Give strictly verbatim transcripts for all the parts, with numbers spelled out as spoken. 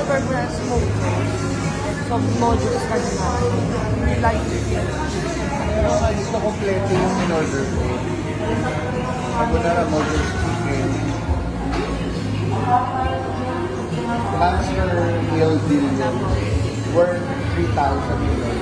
order mo na smoke. So, modules ka na. Hindi like it yun. Pero gusto kompleto yung in-order ko. Ako na lang modules chicken. Transfer meal deal yun. Worth three thousand yun.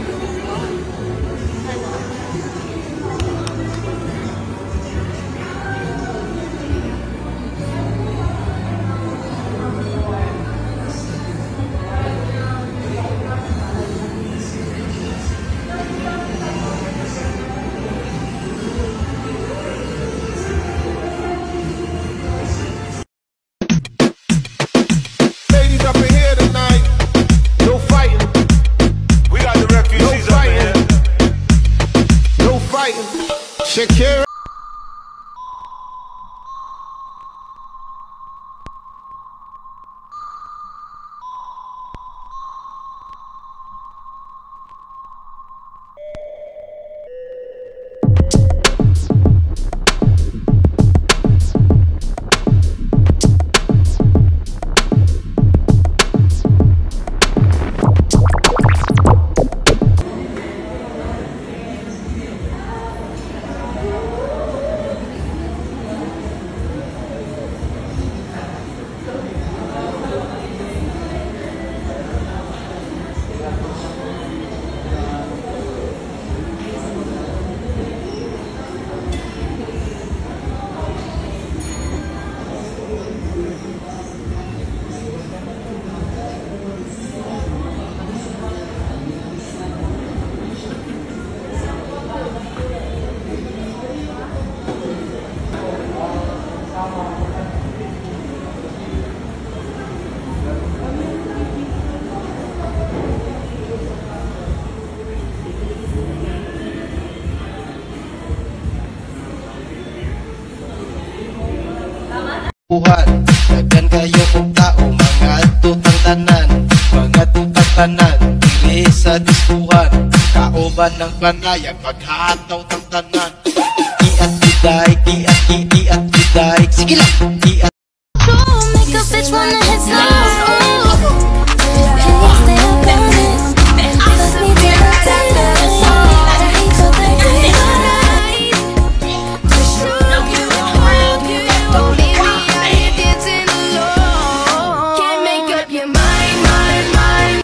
Secure. Buhat, dagan kayo kung tao, mga tutang tanan, mga tutang tanan, dili sa diskuhan, kaoban ng banayag, paghataw ng tanan. Iat giday, iat iat giday, sige lang, iat. So make a bitch wanna hit slow. Can you stay up on it? Fuck me till the daylight. I hate to think it's alright. To show you how you don't leave me out here dancing alone. Can't make up your mind, mind, mind.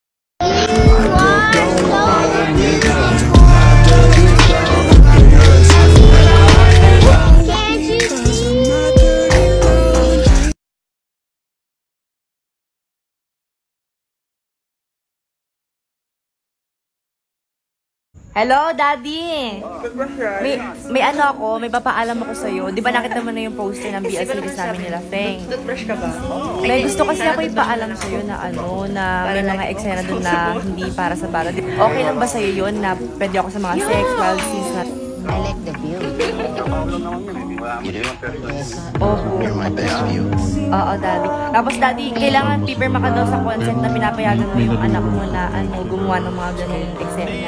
Hello, Daddy! May, may ano ako, may papaalam ako sa'yo. Di ba nakita mo na yung poster ng B L series namin nila, Feng? Toothbrush ka ba? May gusto kasi ako ipaalam sa'yo na ano, na may mga eksena doon na hindi para sa bata. Okay lang ba sa'yo yun na pwede ako sa mga sexual scenes na... I like the view. You do? Oh, You're my best view. oo, Daddy. Tapos, Daddy, kailangan pipirma ka daw sa consent na pinapayagan mo yung anak mo na ano, gumawa ng mga ganun eksena.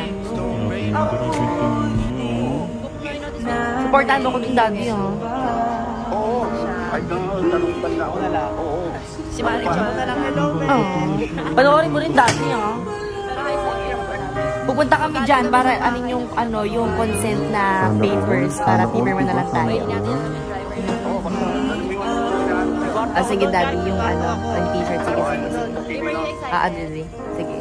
Supportahan mo ko dun, Daddy, ha? Oo. Ay, tanong-tanong na ako na lang. Oo. Si Malik siya na lang. Hello, Oo. Panoorin mo rin, Daddy, ha? Pupunta kami dyan para anin yung, ano, yung consent na papers para pipirma na lang tayo. Ah, sige, Daddy, yung ano, yung t-shirt. Sige, sige, sige. Ah, Daddy. Sige.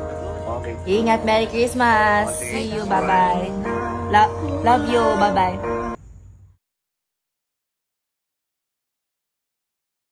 Okay. Ingat, Merry Christmas! See you, bye-bye. Lo love you, bye-bye.